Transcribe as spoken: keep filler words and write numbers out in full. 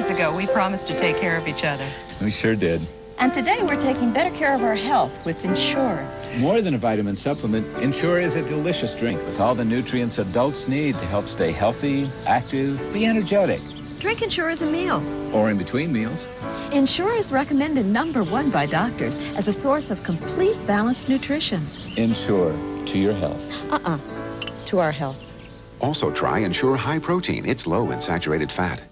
years ago, we promised to take care of each other. We sure did. And today we're taking better care of our health with Ensure. More than a vitamin supplement, Ensure is a delicious drink with all the nutrients adults need to help stay healthy, active, be energetic. Drink Ensure as a meal. Or in between meals. Ensure is recommended number one by doctors as a source of complete balanced nutrition. Ensure, to your health. Uh-uh, to our health. Also try Ensure High Protein. It's low in saturated fat.